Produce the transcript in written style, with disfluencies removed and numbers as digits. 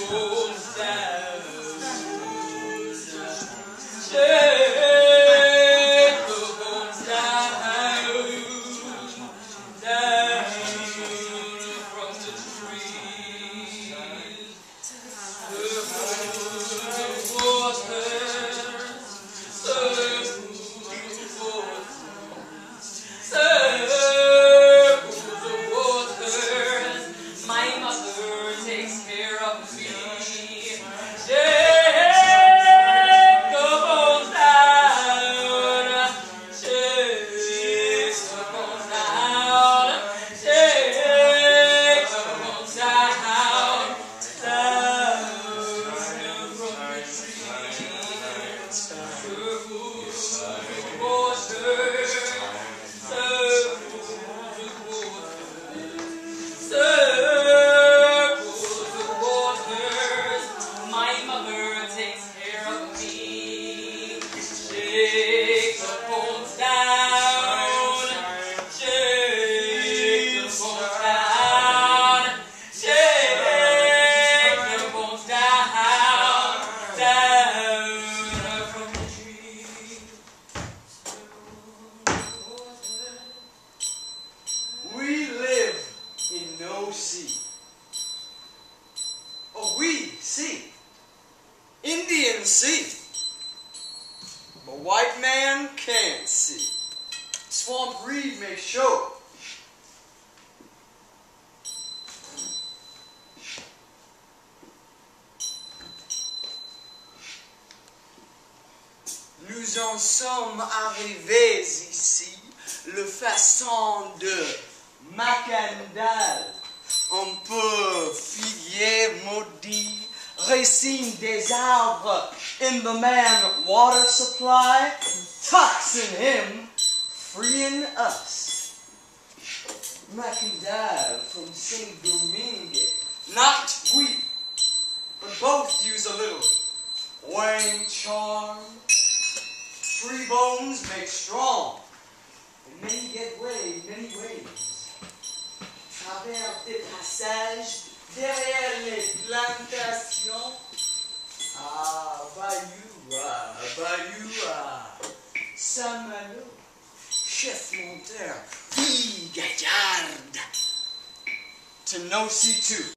Nous en sommes arrivés ici, le façon de Macandal, un peu figuier maudit, racine des arbres in the man water supply, toxin him, freeing us. Macandal from Saint Domingue, not we, but both use a little wang charm. Three bones make strong, and many get way many ways. Travers des passages, derrière les plantations. Ah, Bayou, Saint-Malo, chef monteur, fille gaillarde. To Ndosi too.